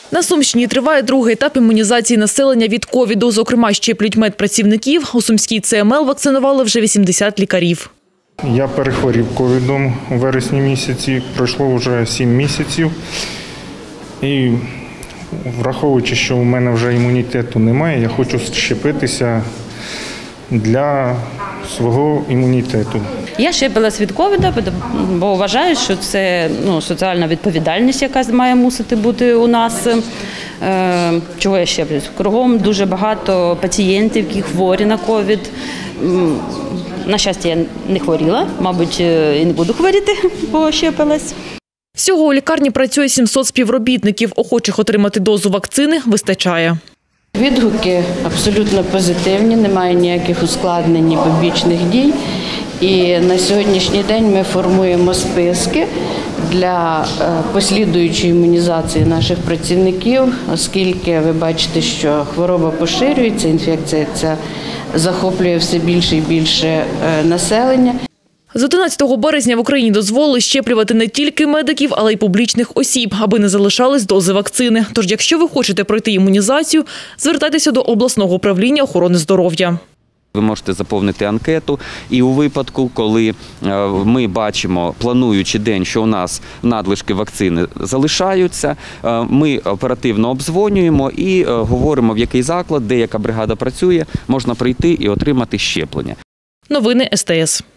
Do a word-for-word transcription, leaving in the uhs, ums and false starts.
На Сумщині триває другий етап імунізації населення від ковіду. Зокрема, щеплять медпрацівників. У Сумській Це Ем Ел вакцинували вже вісімдесят лікарів. Я перехворів ковідом у вересні місяці, пройшло вже сім місяців. І враховуючи, що у мене вже імунітету немає, я хочу щепитися для свого імунітету. Я щепилась від ковіду, бо вважаю, що це ну, соціальна відповідальність, яка має мусити бути у нас. Е, чого я щеплюсь? Кругом дуже багато пацієнтів, які хворі на ковід. На щастя, я не хворіла, мабуть, і не буду хворіти, бо щепилась. Всього у лікарні працює сімсот співробітників. Охочих отримати дозу вакцини вистачає. Відгуки абсолютно позитивні, немає ніяких ускладнень і побічних дій. І на сьогоднішній день ми формуємо списки для послідуючої імунізації наших працівників, оскільки ви бачите, що хвороба поширюється, інфекція ця захоплює все більше і більше населення. З одинадцятого березня в Україні дозволили щеплювати не тільки медиків, але й публічних осіб, аби не залишались дози вакцини. Тож, якщо ви хочете пройти імунізацію, звертайтеся до обласного управління охорони здоров'я. Ви можете заповнити анкету, і у випадку, коли ми бачимо, плануючи день, що у нас надлишки вакцини залишаються, ми оперативно обдзвонюємо і говоримо, в який заклад, де яка бригада працює, можна прийти і отримати щеплення. Новини Ес Те Ес.